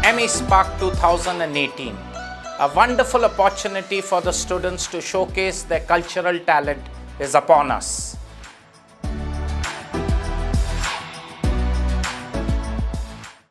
Amispark 2018, a wonderful opportunity for the students to showcase their cultural talent is upon us.